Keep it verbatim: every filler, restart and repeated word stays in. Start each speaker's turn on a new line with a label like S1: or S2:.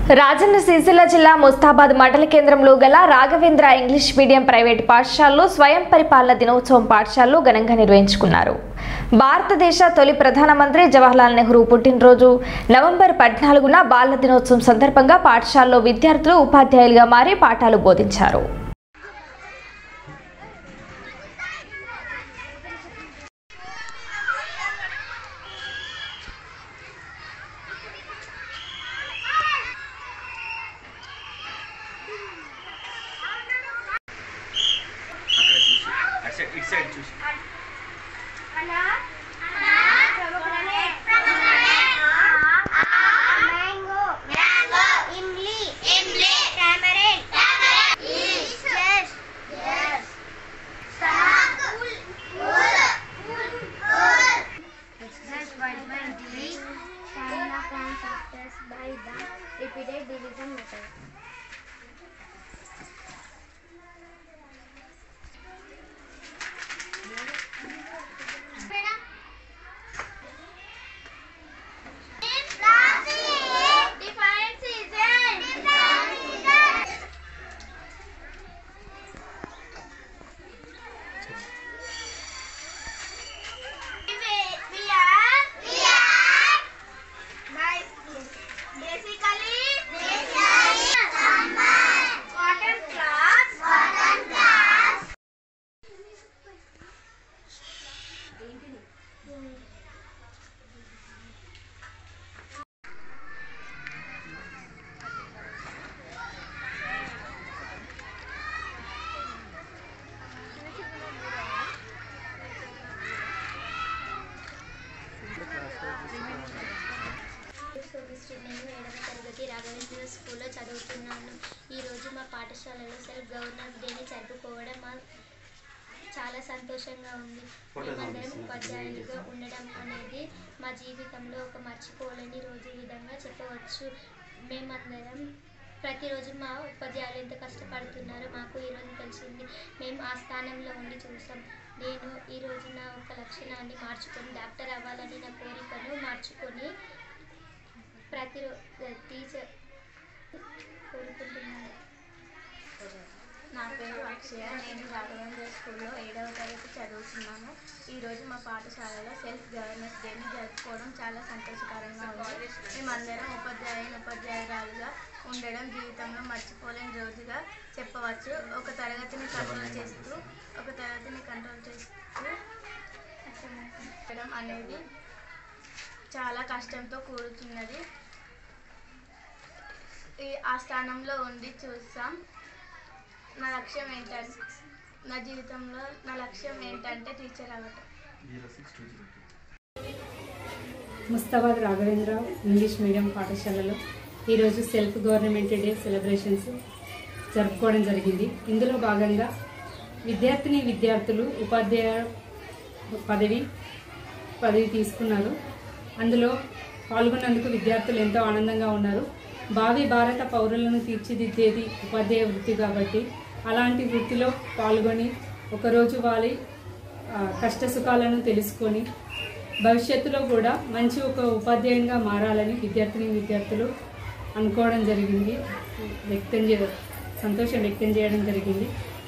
S1: రాజన్న సిరిసిల్ల జిల్లా ముస్తాబాద్ మండల కేంద్రంలో గల రాఘవేంద్ర ఇంగ్లీష్ మీడియం ప్రైవేట్ పాఠశాలలో స్వయం పరిపాలన దినోత్సవం పాఠశాలలో ఘనంగా నిర్వహించుకున్నారు. భారతదేశ తొలి ప్రధానమంత్రి జవహర్లాల్ నెహ్రూ పుట్టినరోజు నవంబర్ పద్నాలుగున బాల దినోత్సవం సందర్భంగా పాఠశాలలో విద్యార్థులు ఉపాధ్యాయులుగా మారి పాఠాలు బోధించారు.
S2: By the repeated division method. నేను ఏడవ తరగతి రాఘవేంద్ర స్కూల్లో చదువుతున్నాను. ఈరోజు మా పాఠశాలలో సెల్ఫ్ గవర్నెన్స్ డేని జరుపుకోవడం మా చాలా సంతోషంగా ఉంది. మేమందరం ఉపాధ్యాయులుగా ఉండడం అనేది మా జీవితంలో ఒక మర్చిపోలేని రోజు విధంగా చెప్పవచ్చు. మేమందరం ప్రతిరోజు మా ఉపాధ్యాయులు ఎంత కష్టపడుతున్నారో మాకు ఈరోజు తెలిసింది. మేము ఆ స్థానంలో ఉండి చూసాం. నేను ఈరోజు నా ఒక లక్షణాన్ని మార్చుకొని డాక్టర్ అవ్వాలని నా కోరికను మార్చుకొని ప్రతిరోజు టీచర్ కోరుకుంటున్నాను.
S3: నా పేరు అక్షయ. నేను రాఘవేంద్ర స్కూల్లో ఏడవ తరగతి చదువుతున్నాను. ఈరోజు మా పాఠశాలలో సెల్ఫ్ గవర్నెన్స్ డేని జరుపుకోవడం చాలా సంతోషకరంగా ఉంది. మేమందరం ఉపాధ్యాయుని ఉపాధ్యాయురాలుగా ఉండడం జీవితంలో మర్చిపోలేని రోజుగా చెప్పవచ్చు. ఒక తరగతిని కంట్రోల్ చేస్తూ ఒక తరగతిని కంట్రోల్ చేస్తూ ఉండడం అనేది చాలా కష్టంతో కూడుతున్నది. ఆ స్థానంలో ఉండి చూస్తాం. నా లక్ష్యం ఏంటంటే నా జీవితంలో నా లక్ష్యం ఏంటంటే టీచర్ అవ్వటం.
S4: ముస్తాబాద్ రాఘవేంద్ర ఇంగ్లీష్ మీడియం పాఠశాలలో ఈరోజు సెల్ఫ్ గవర్నమెంట్ డే సెలబ్రేషన్స్ జరుపుకోవడం జరిగింది. ఇందులో భాగంగా విద్యార్థిని విద్యార్థులు ఉపాధ్యాయ పదవి పదవి తీసుకున్నారు. అందులో పాల్గొన్నందుకు విద్యార్థులు ఎంతో ఆనందంగా ఉన్నారు. భావి భారత పౌరులను తీర్చిదిద్దేది ఉపాధ్యాయ వృత్తి కాబట్టి అలాంటి వృత్తిలో పాల్గొని ఒకరోజు వారి కష్ట సుఖాలను తెలుసుకొని భవిష్యత్తులో కూడా మంచి ఒక ఉపాధ్యాయునిగా మారాలని విద్యార్థిని విద్యార్థులు అనుకోవడం జరిగింది. వ్యక్తం చే సంతోషం వ్యక్తం చేయడం జరిగింది.